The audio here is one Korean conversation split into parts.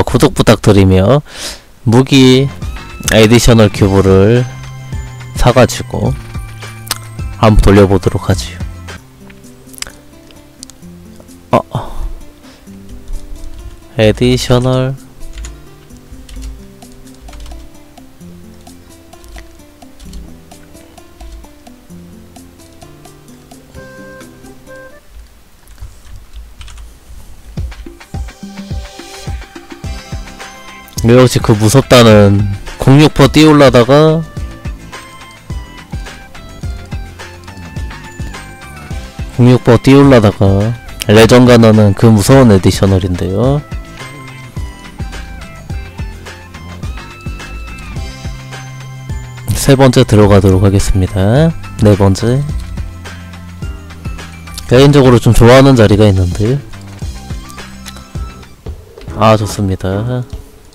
구독 부탁드리며 무기 에디셔널 큐브를 사가지고 한번 돌려보도록 하지요. 에디셔널 역시 그 무섭다는 06% 띄우려다가 레전 가나는 그 무서운 에디셔널인데요. 세 번째 들어가도록 하겠습니다. 네 번째. 개인적으로 좀 좋아하는 자리가 있는데. 아, 좋습니다.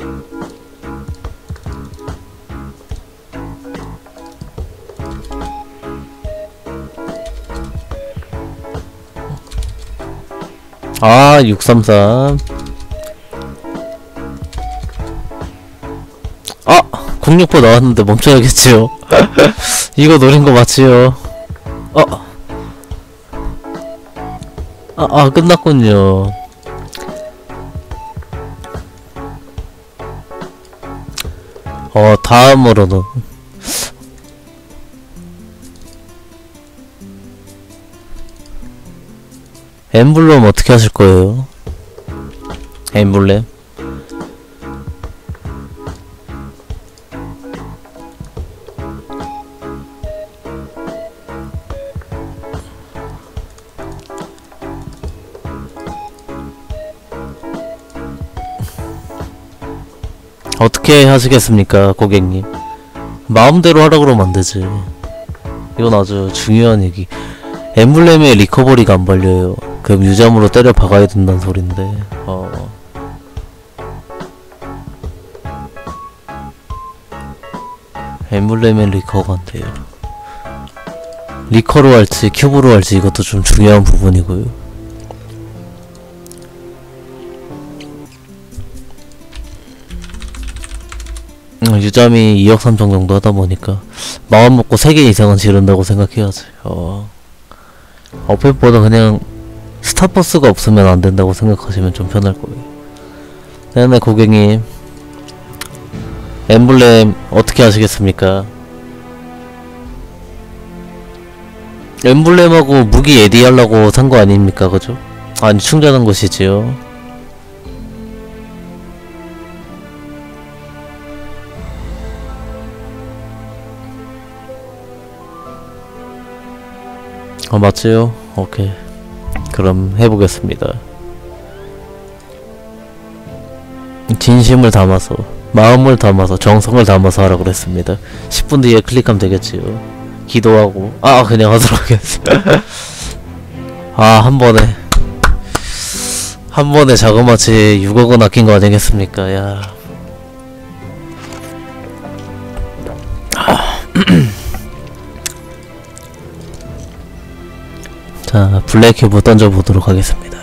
아, 633. 아! 06% 나왔는데 멈춰야겠지요. 이거 노린 거 맞지요? 끝났군요. 다음으로는 엠블렘 어떻게 하실 거예요? 엠블렘? 어떻게 하시겠습니까, 고객님? 마음대로 하라 그러면 안 되지. 이건 아주 중요한 얘기. 엠블렘의 리커버리가 안 발려요. 그럼 유잠으로 때려 박아야 된다는 소린데. 엠블렘의 리커가 안 돼요. 리커로 할지 큐브로 할지 이것도 좀 중요한 부분이고요. 유잠이 2억 3천 정도 하다 보니까 마음 먹고 3개 이상은 지른다고 생각해야지. 어플보다 그냥 스타버스가 없으면 안 된다고 생각하시면 좀 편할 거예요. 네네, 고객님. 엠블렘 어떻게 하시겠습니까? 엠블렘하고 무기 에디 하려고 산 거 아닙니까, 그죠? 아니, 충전한 것이지요. 맞지요? 오케이. 그럼 해보겠습니다. 진심을 담아서, 마음을 담아서, 정성을 담아서 하라고 그랬습니다. 10분 뒤에 클릭하면 되겠지요. 기도하고 그냥 하도록 하겠습니다. 한 번에 자그마치 6억원 아낀 거 아니겠습니까? 야. 자, 블랙큐브 던져보도록 하겠습니다.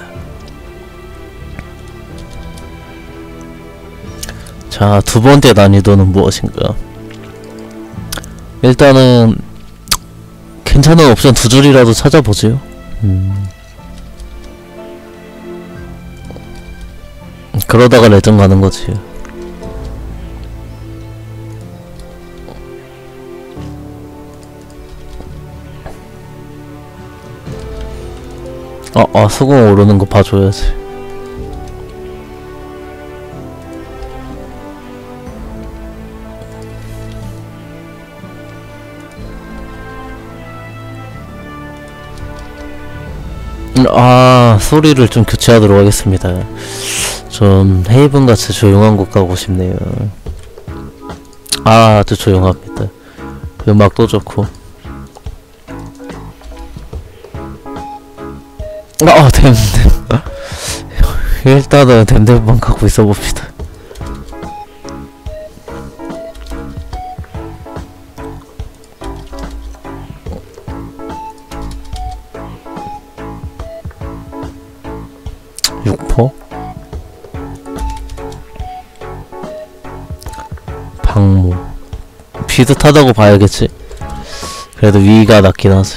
자, 두 번째 난이도는 무엇인가? 일단은 괜찮은 옵션 두 줄이라도 찾아보지요. 그러다가 레전 가는 거지. 수공 오르는 거 봐줘야지. 소리를 좀 교체하도록 하겠습니다. 좀 헤이븐같이 조용한 곳 가고 싶네요. 아주 조용합니다. 음악도 좋고. 댐댐. 일단은 댐댐만 갖고 있어봅시다. 장모 비슷하다고 봐야겠지. 그래도 위가 낫긴 하지.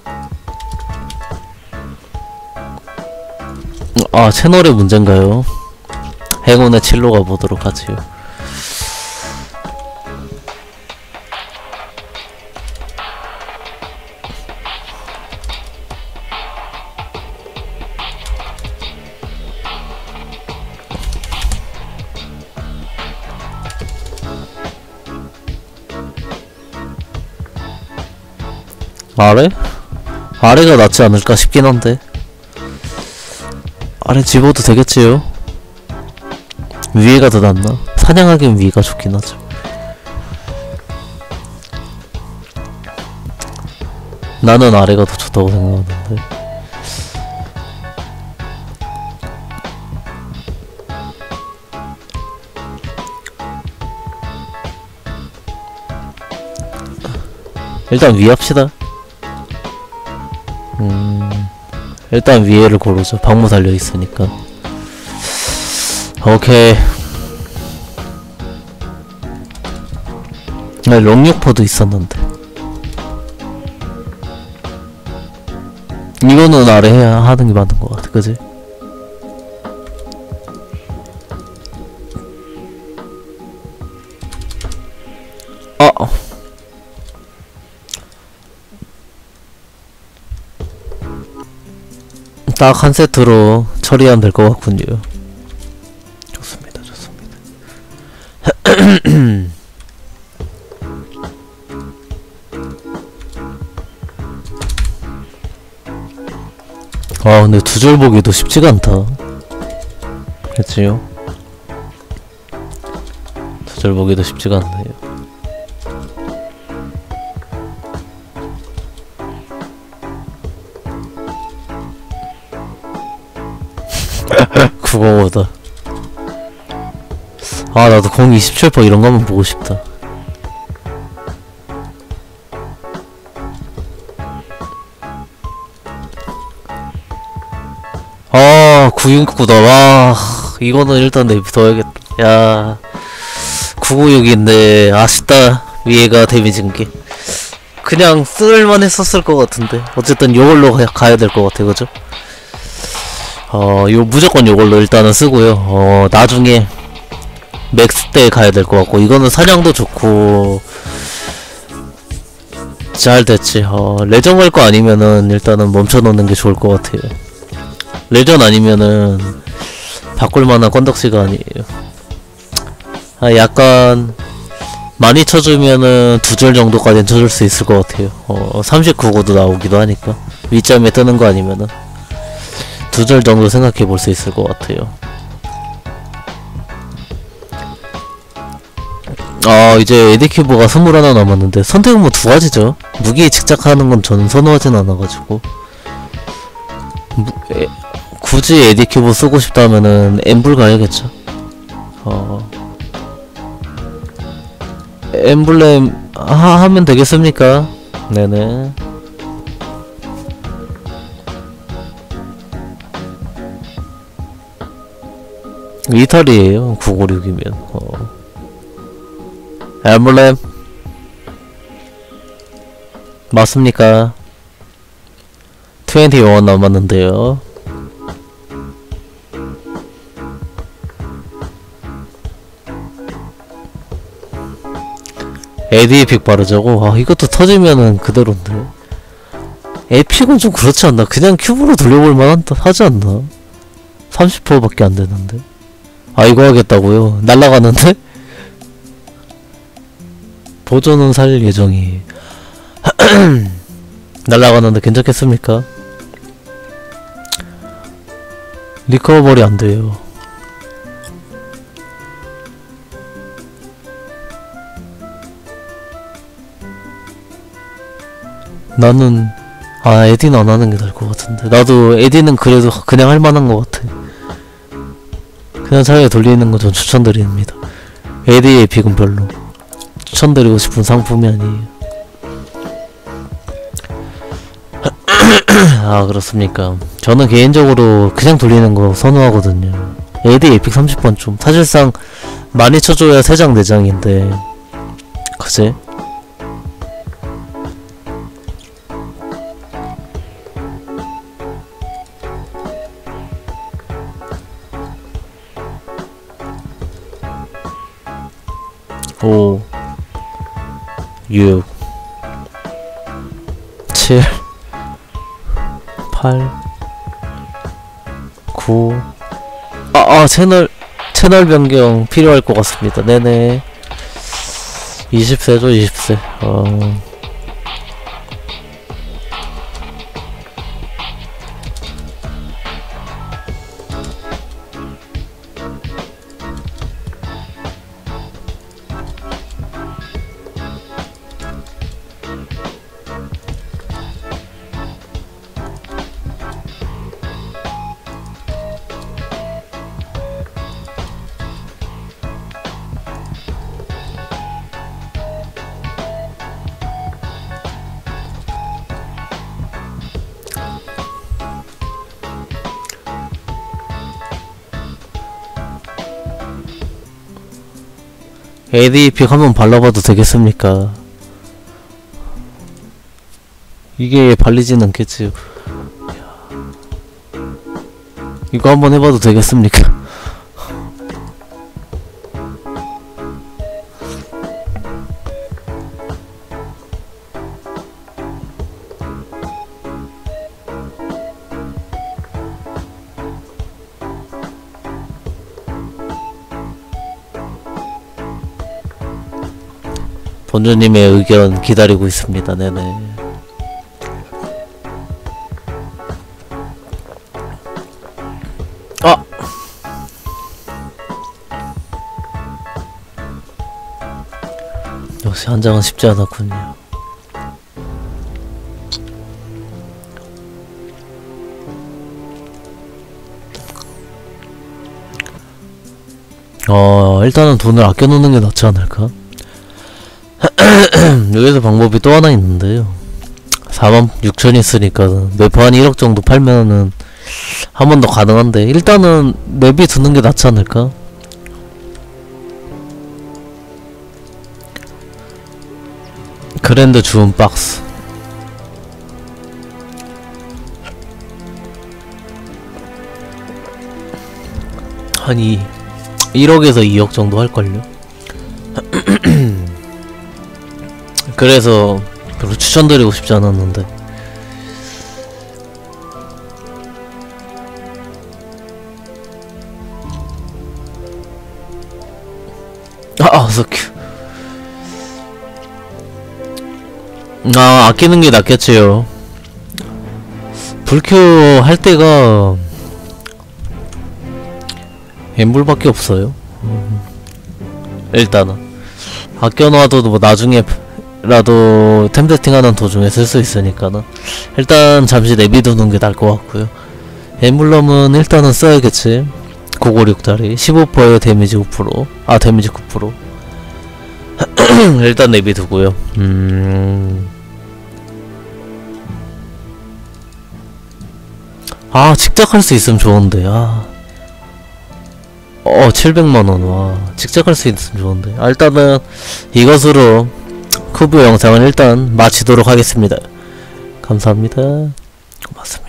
아, 채널의 문제인가요? 행운의 칠로 가보도록 하지요. 아래? 아래가 낫지 않을까 싶긴 한데 아래 집어도 되겠지요? 위에가 더 낫나? 사냥하기엔 위가 좋긴 하죠. 나는 아래가 더 좋다고 생각하는데. 일단 위 합시다. 일단 위에를 고르죠. 방무 달려있으니까. 오케이. 롱육포도 있었는데 이거는 아래 해야 하는게 맞는 것 같아. 그지? 딱 한 세트로 처리하면 될 것 같군요. 좋습니다, 좋습니다. 아, 근데 두 줄 보기도 쉽지가 않다. 그치요? 두 줄 보기도 쉽지가 않네요. 구공호다. 아, 나도 공 27% 이런 거 한번 보고 싶다. 아, 969다. 와, 이거는 일단 내비둬야겠다. 야, 996인데 아쉽다. 위에가 데미지인 게. 그냥 쓸만 했었을 것 같은데. 어쨌든 요걸로 가야 될 것 같아, 그죠? 요 무조건 요걸로 일단은 쓰고요. 나중에 맥스 때 가야 될 것 같고, 이거는 사냥도 좋고 잘 됐지. 레전 갈 거 아니면은 일단은 멈춰놓는 게 좋을 것 같아요. 레전 아니면은 바꿀만한 건덕지가 아니에요. 약간 많이 쳐주면은 두 줄 정도까지는 쳐줄 수 있을 것 같아요. 39고도 나오기도 하니까 위점에 뜨는 거 아니면은 두 줄 정도 생각해 볼 수 있을 것 같아요. 이제 에디큐브가 21 남았는데 선택은 뭐 두 가지죠. 무기에 집착하는 건 저는 선호하진 않아가지고 굳이 에디큐브 쓰고 싶다면은 엠블 가야겠죠. 엠블렘 하면 되겠습니까? 네네. 이탈이에요. 956이면 엠블렘 맞습니까? 21 남았는데요. 에디에픽 바르자고? 이것도 터지면은 그대로인데. 에픽은 좀 그렇지 않나? 그냥 큐브로 돌려볼만 하지 않나? 30%밖에 안 되는데. 이거 하겠다고요? 날라가는데? 보조는 살 예정이. 날라가는데 괜찮겠습니까? 리커버리 안 돼요. 나는 에디는 안 하는 게 나을 것 같은데. 나도 에디는 그래도 그냥 할 만한 것 같아. 그냥 차라리 돌리는 거 전 추천드립니다. 에디의 픽은 별로 추천드리고 싶은 상품이 아니에요. 그렇습니까? 저는 개인적으로 그냥 돌리는 거 선호하거든요. 에디 에픽 30번 좀 사실상 많이 쳐줘야 3장 4장인데 그치? 오 6 7 8 9 채널 변경 필요할 것 같습니다. 네네. 20세죠 20세. ADP 한번 발라봐도 되겠습니까? 이게 발리진 않겠지. 이거 한번 해봐도 되겠습니까? 본주님의 의견 기다리고 있습니다. 네네. 역시 한 장은 쉽지 않았군요. 일단은 돈을 아껴놓는 게 낫지 않을까? 여기서 방법이 또 하나 있는데요. 46,000 있으니까 매포 한 1억 정도 팔면은 한 번 더 가능한데, 일단은 내비 두는 게 낫지 않을까? 그랜드 주운 박스. 한 1억에서 2억 정도 할걸요? 그래서 별로 추천드리고 싶지 않았는데. 서큐. 아끼는 게 낫겠지요. 불큐 할 때가 엠블밖에 없어요. 일단은 아껴놔도 뭐 나중에라도 템 세팅하는 도중에 쓸 수 있으니까는 일단 잠시 내비두는 게 나을 것 같고요. 엠블럼은 일단은 써야겠지. 956짜리 15%에 데미지 5%. 데미지 9%. 일단 내비두고요. 직작할 수 있으면 좋은데. 700만원. 와, 직작할 수 있으면 좋은데. 일단은 이것으로 쿠브 영상은 일단 마치도록 하겠습니다. 감사합니다. 고맙습니다.